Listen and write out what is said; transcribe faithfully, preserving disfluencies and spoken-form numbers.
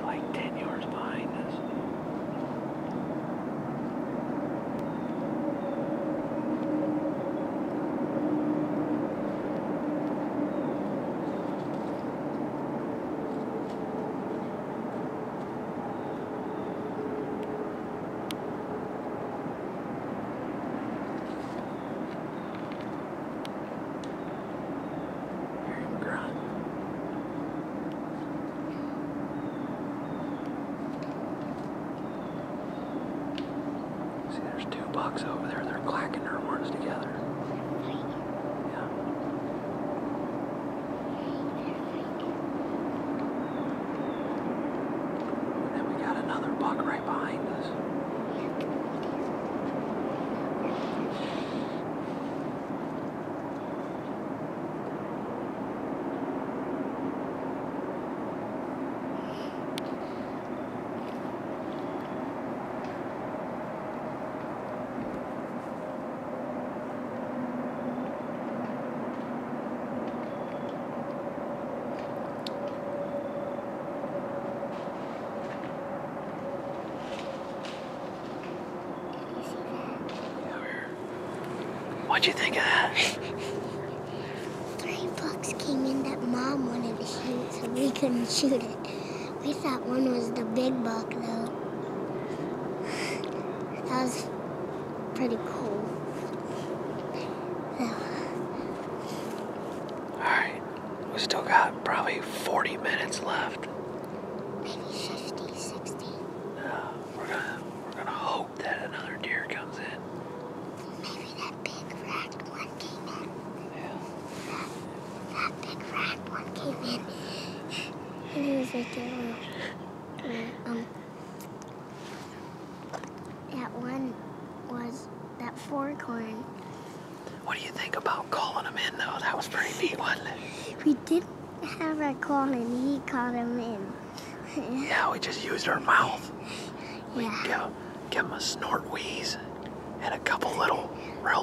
like ten yards behind us. Grunt. See, there's two bucks over there. They're clacking their horns together. Yeah. And then we got another buck right behind us. What'd you think of that? Three bucks came in that Mom wanted to shoot, so we couldn't shoot it. We thought one was the big buck, though. That was pretty cool. So. Alright, we still got probably forty minutes left. Maybe fifty, sixty. Uh, we're gonna we're gonna hope that another deer comes in. Maybe that big rat one came in. Yeah. That, that big rat one came in. And it was like a little, um, that one was that fork horn. What do you think about calling him in, though? That was pretty neat, wasn't it? We didn't have our call and he called him in. Yeah, we just used our mouth. We Yeah. give, give him a snort, wheeze, and a couple little real